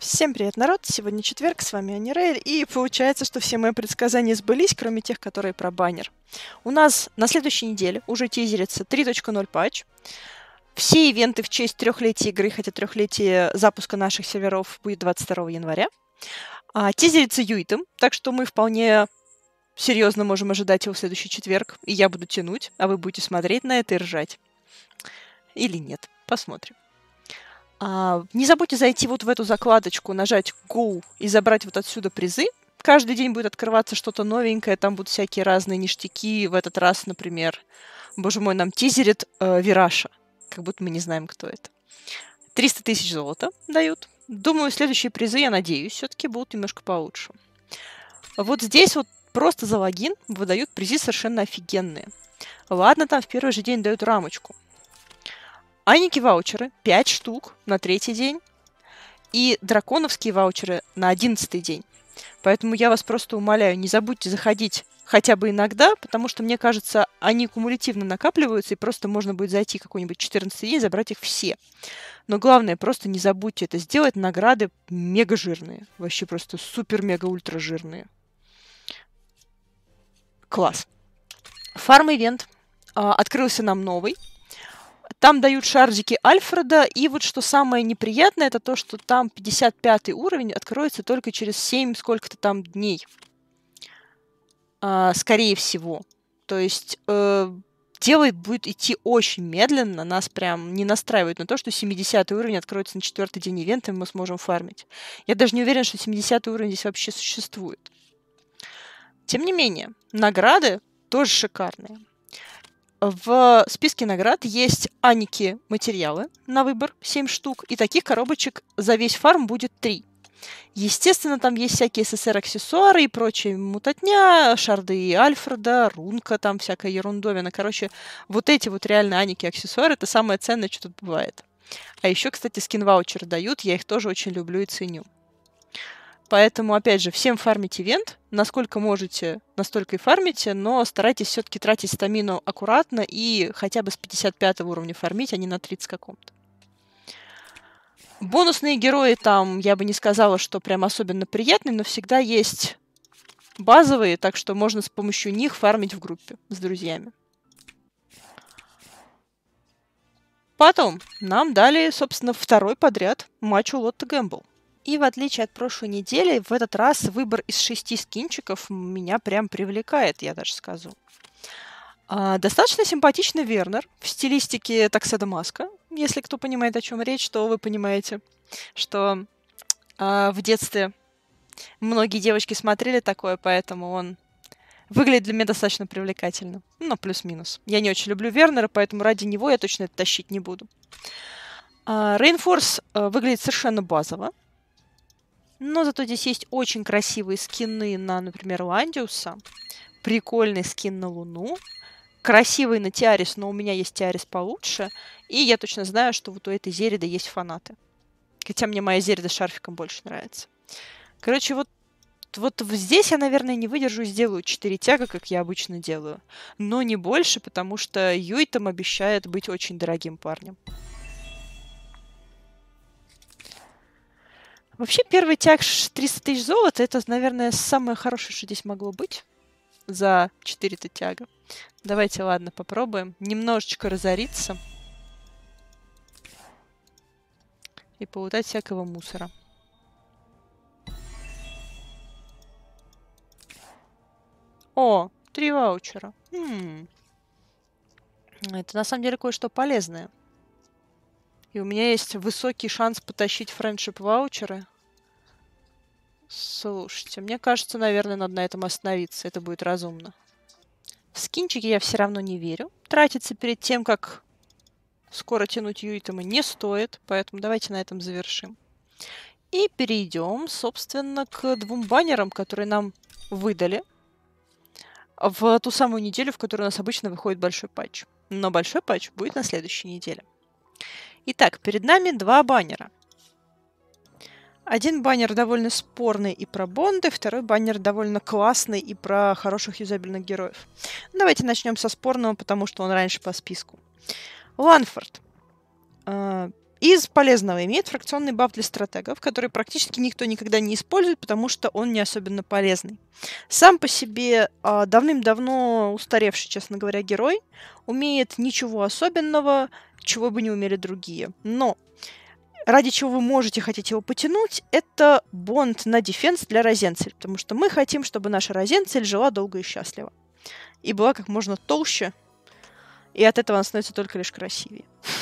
Всем привет, народ! Сегодня четверг, с вами Анирель, и получается, что все мои предсказания сбылись, кроме тех, которые про баннер. У нас на следующей неделе уже тизерится 3.0 патч. Все ивенты в честь трехлетия игры, хотя трехлетие запуска наших серверов будет 22 января. Тизерится Юитом, так что мы вполне серьезно можем ожидать его в следующий четверг, и я буду тянуть, а вы будете смотреть на это и ржать. Или нет, посмотрим. Не забудьте зайти вот в эту закладочку, нажать Go и забрать вот отсюда призы. Каждый день будет открываться что-то новенькое, там будут всякие разные ништяки. В этот раз, например, боже мой, нам тизерит Вираша, как будто мы не знаем, кто это. 300 тысяч золота дают. Думаю, следующие призы, я надеюсь, все-таки будут немножко получше. Вот здесь вот просто за логин выдают призы совершенно офигенные. Ладно, там в первый же день дают рамочку. Аники ваучеры 5 штук на 3-й день и драконовские ваучеры на 11-й день. Поэтому я вас просто умоляю, не забудьте заходить хотя бы иногда, потому что, мне кажется, они кумулятивно накапливаются, и просто можно будет зайти какой-нибудь 14-й день и забрать их все. Но главное, просто не забудьте это сделать. Награды мега жирные. Вообще просто супер-мега-ультра жирные. Класс. Фарм-ивент. Открылся нам новый. Там дают шардики Альфреда, и вот что самое неприятное, это то, что там 55 уровень откроется только через 7 сколько-то там дней. Скорее всего. То есть дело будет идти очень медленно, нас прям не настраивает на то, что 70 уровень откроется на 4-й день ивента, и мы сможем фармить. Я даже не уверен, что 70 уровень здесь вообще существует. Тем не менее, награды тоже шикарные. В списке наград есть Аники материалы на выбор, 7 штук, и таких коробочек за весь фарм будет 3. Естественно, там есть всякие СССР-аксессуары и прочие мутатня, шарды Альфреда, рунка, там всякая ерундовина. Короче, вот эти вот реально Аники-аксессуары — это самое ценное, что тут бывает. А еще, кстати, скин-ваучеры дают, я их тоже очень люблю и ценю. Поэтому, опять же, всем фармите ивент. Насколько можете, настолько и фармите, но старайтесь все-таки тратить стамину аккуратно и хотя бы с 55 уровня фармить, а не на 30 каком-то. Бонусные герои там, я бы не сказала, что прям особенно приятные, но всегда есть базовые, так что можно с помощью них фармить в группе с друзьями. Потом нам дали, собственно, второй подряд матч у Лотто Гэмбл. И в отличие от прошлой недели, в этот раз выбор из 6 скинчиков меня прям привлекает, я даже скажу. Достаточно симпатичный Вернер в стилистике Такседа Маска. Если кто понимает, о чем речь, то вы понимаете, что в детстве многие девочки смотрели такое, поэтому он выглядит для меня достаточно привлекательно. Ну, плюс-минус. Я не очень люблю Вернера, поэтому ради него я точно это тащить не буду. Рейнфорс выглядит совершенно базово. Но зато здесь есть очень красивые скины на, например, Ландиуса. Прикольный скин на Луну. Красивый на Тиарис, но у меня есть Тиарис получше. И я точно знаю, что вот у этой Зериды есть фанаты. Хотя мне моя Зерида с шарфиком больше нравится. Короче, вот здесь я, наверное, не выдержу и сделаю 4 тяга, как я обычно делаю. Но не больше, потому что Юитом обещает быть очень дорогим парнем. Вообще, первый тяг 300 тысяч золота — это, наверное, самое хорошее, что здесь могло быть за 4 тяга. Давайте, ладно, попробуем немножечко разориться и поутать всякого мусора. О, 3 ваучера. Это на самом деле кое-что полезное. И у меня есть высокий шанс потащить френдшип ваучеры. Слушайте, мне кажется, наверное, надо на этом остановиться. Это будет разумно. В скинчики я все равно не верю. Тратиться перед тем, как скоро тянуть Юитома, не стоит. Поэтому давайте на этом завершим. И перейдем, собственно, к 2 баннерам, которые нам выдали в ту самую неделю, в которой у нас обычно выходит большой патч. Но большой патч будет на следующей неделе. Итак, перед нами 2 баннера. Один баннер довольно спорный и про бонды, второй баннер довольно классный и про хороших юзабельных героев. Давайте начнем со спорного, потому что он раньше по списку. Ланфорд. Из полезного имеет фракционный баф для стратегов, который практически никто никогда не использует, потому что он не особенно полезный. Сам по себе давным-давно устаревший, честно говоря, герой умеет ничего особенного, чего бы не умели другие. Но ради чего вы можете хотеть его потянуть, это бонд на дефенс для Розенцель, потому что мы хотим, чтобы наша Розенцель жила долго и счастливо. И была как можно толще, и от этого она становится только лишь красивее.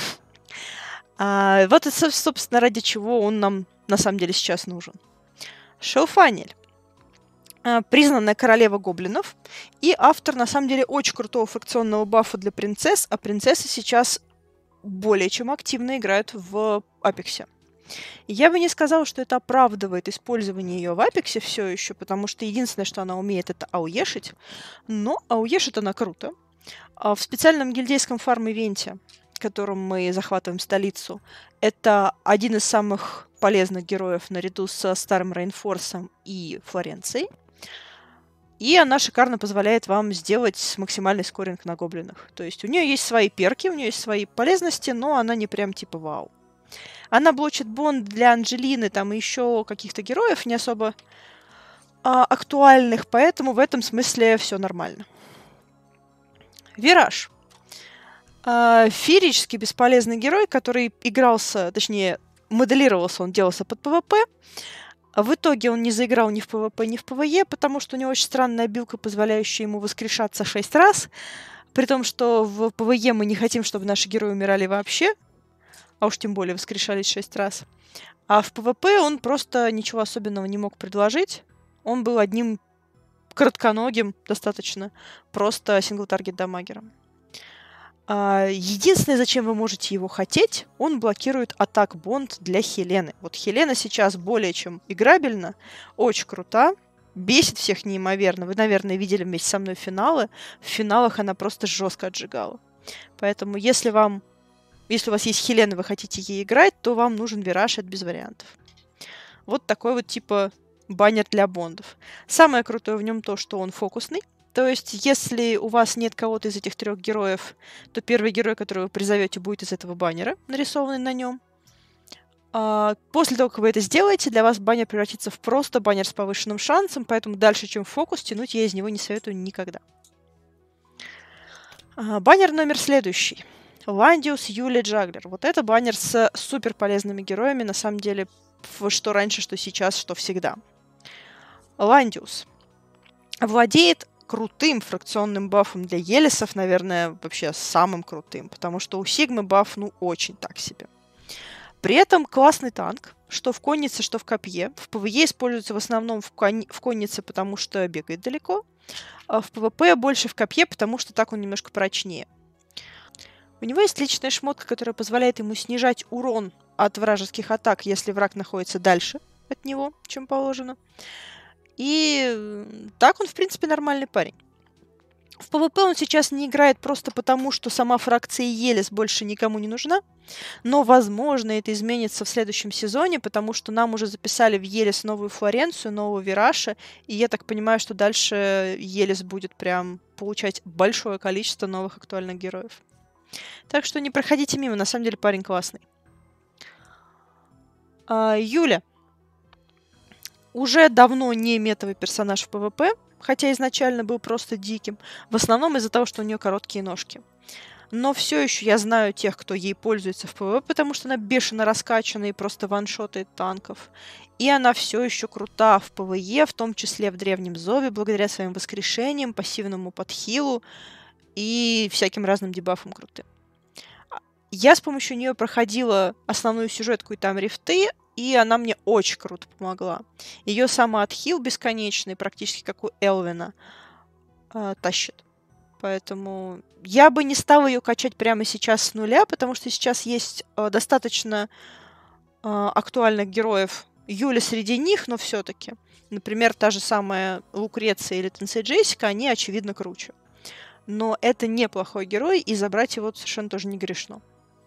Вот это, собственно, ради чего он нам на самом деле сейчас нужен. Шелфанель. Признанная королева гоблинов и автор, на самом деле, очень крутого фракционного бафа для принцесс, а принцессы сейчас более чем активно играют в Апексе. Я бы не сказала, что это оправдывает использование ее в Апексе все еще, потому что единственное, что она умеет, это ауешить, но ауешит она круто. В специальном гильдейском фарм-ивенте, которым мы захватываем столицу, это один из самых полезных героев наряду со Старым Рейнфорсом и Флоренцией. И она шикарно позволяет вам сделать максимальный скоринг на гоблинах. То есть у нее есть свои перки, у нее есть свои полезности, но она не прям типа вау. Она блочит бонд для Анджелины, там и еще каких-то героев не особо актуальных, поэтому в этом смысле все нормально. Вираж. Феерически бесполезный герой, который игрался, точнее, моделировался, он делался под ПВП. В итоге он не заиграл ни в ПВП, ни в ПВЕ, потому что у него очень странная билка, позволяющая ему воскрешаться 6 раз. При том, что в ПВЕ мы не хотим, чтобы наши герои умирали вообще, а уж тем более воскрешались 6 раз. А в ПВП он просто ничего особенного не мог предложить. Он был одним коротконогим достаточно, просто сингл-таргет-дамагером. Единственное, зачем вы можете его хотеть, он блокирует атак-бонд для Хелены. Вот Хелена сейчас более чем играбельна, очень крута, бесит всех неимоверно. Вы, наверное, видели вместе со мной финалы. В финалах она просто жестко отжигала. Поэтому если у вас есть Хелена, вы хотите ей играть, то вам нужен Вираж, это без вариантов. Вот такой вот типа баннер для бондов. Самое крутое в нем то, что он фокусный. То есть, если у вас нет кого-то из этих 3 героев, то первый герой, которого вы призовете, будет из этого баннера, нарисованный на нем. После того, как вы это сделаете, для вас баннер превратится в просто баннер с повышенным шансом, поэтому дальше, чем фокус, тянуть я из него не советую никогда. Баннер номер следующий. Ландиус Юли Джаглер. Вот это баннер с супер полезными героями, на самом деле, что раньше, что сейчас, что всегда. Ландиус владеет крутым фракционным бафом для Елисов, наверное, вообще самым крутым, потому что у Сигмы баф, очень так себе. При этом классный танк, что в коннице, что в копье. В ПВЕ используется в основном в коннице, потому что бегает далеко, а в ПВП больше в копье, потому что так он немножко прочнее. У него есть личная шмотка, которая позволяет ему снижать урон от вражеских атак, если враг находится дальше от него, чем положено. И так он, в принципе, нормальный парень. В ПВП он сейчас не играет просто потому, что сама фракция Елис больше никому не нужна. Но, возможно, это изменится в следующем сезоне, потому что нам уже записали в Елис новую Флоренцию, нового Вираша. И я так понимаю, что дальше Елис будет прям получать большое количество новых актуальных героев. Так что не проходите мимо, на самом деле парень классный. Юля. Уже давно не метовый персонаж в ПВП, хотя изначально был просто диким, в основном из-за того, что у нее короткие ножки. Но все еще я знаю тех, кто ей пользуется в ПВП, потому что она бешено раскачана и просто ваншотает танков. И она все еще крута в ПВЕ, в том числе в Древнем Зове, благодаря своим воскрешениям, пассивному подхилу и всяким разным дебафам крутым. Я с помощью нее проходила основную сюжетку и там рифты, и она мне очень круто помогла. Ее самоотхил бесконечный, практически как у Элвина, тащит. Поэтому я бы не стала ее качать прямо сейчас с нуля, потому что сейчас есть достаточно актуальных героев. Юля среди них, но все-таки. Например, та же самая Лукреция или Тенсей Джессика, они, очевидно, круче. Но это неплохой герой, и забрать его совершенно тоже не грешно.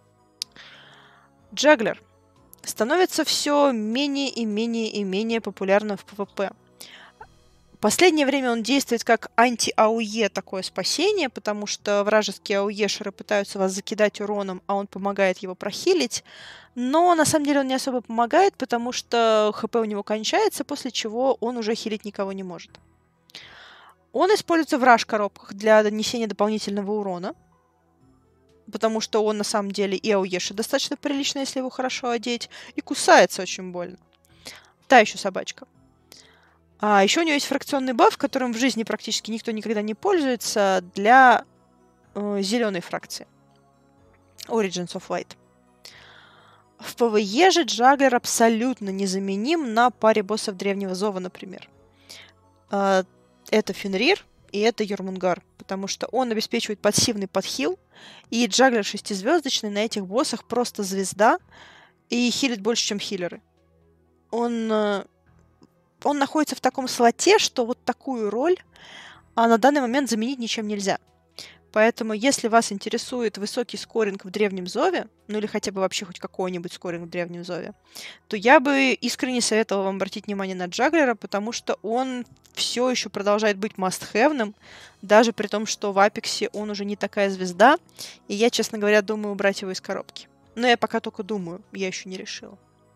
Джаглер становится все менее и менее и менее популярным в ПВП. В последнее время он действует как анти-АОЕ, такое спасение, потому что вражеские АОЕшеры пытаются вас закидать уроном, а он помогает его прохилить. Но на самом деле он не особо помогает, потому что ХП у него кончается, после чего он уже хилить никого не может. Он используется в раш-коробках для нанесения дополнительного урона, потому что он на самом деле и АОЕши достаточно прилично, если его хорошо одеть, и кусается очень больно. Та еще собачка. А еще у него есть фракционный баф, которым в жизни практически никто никогда не пользуется, для зеленой фракции. Origins of Light. В ПВЕ же Джаглер абсолютно незаменим на паре боссов Древнего Зова, например. Это Фенрир и это Йормунгар, потому что он обеспечивает пассивный подхил, и Джаглер 6-звездочный на этих боссах просто звезда и хилит больше, чем хилеры. Он находится в таком слоте, что вот такую роль на данный момент заменить ничем нельзя. Поэтому, если вас интересует высокий скоринг в Древнем Зове, ну или хотя бы вообще хоть какой-нибудь скоринг в Древнем Зове, то я бы искренне советовала вам обратить внимание на Джаглера, потому что он все еще продолжает быть must-have-ным, даже при том, что в Апексе он уже не такая звезда, и я, честно говоря, думаю убрать его из коробки. Но я пока только думаю, я еще не решила.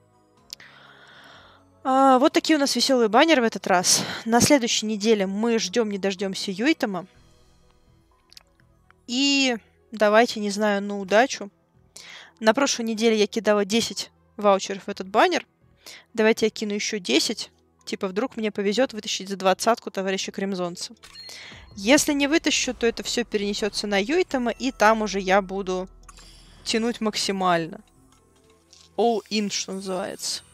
Вот такие у нас веселые баннеры в этот раз. На следующей неделе мы ждем не дождемся Юйтома. И давайте, не знаю, на удачу. На прошлой неделе я кидала 10 ваучеров в этот баннер. Давайте я кину еще 10. Типа вдруг мне повезет вытащить за 20-ку товарища Кремзонца. Если не вытащу, то это все перенесется на Юйтома, и там уже я буду тянуть максимально. All in, что называется.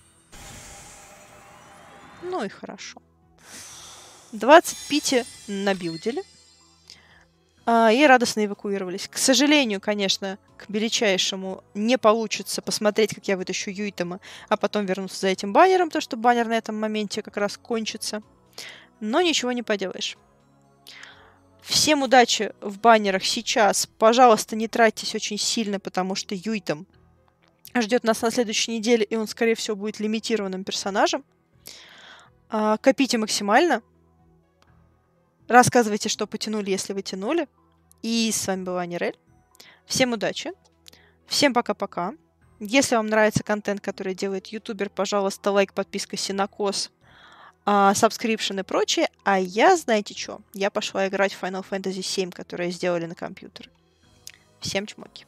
Ну и хорошо. 20 пити набилдили. И радостно эвакуировались. К сожалению, конечно, к величайшему не получится посмотреть, как я вытащу Юйтома, а потом вернуться за этим баннером, потому что баннер на этом моменте как раз кончится. Но ничего не поделаешь. Всем удачи в баннерах сейчас. Пожалуйста, не тратьтесь очень сильно, потому что Юйтом ждет нас на следующей неделе, и он, скорее всего, будет лимитированным персонажем. Копите максимально. Рассказывайте, что потянули, если вы тянули. И с вами была Нирель. Всем удачи. Всем пока-пока. Если вам нравится контент, который делает ютубер, пожалуйста, лайк, подписка, синокос, сабскрипшн и прочее. А я, знаете что? Я пошла играть в Final Fantasy VII, которое сделали на компьютере. Всем чмоки.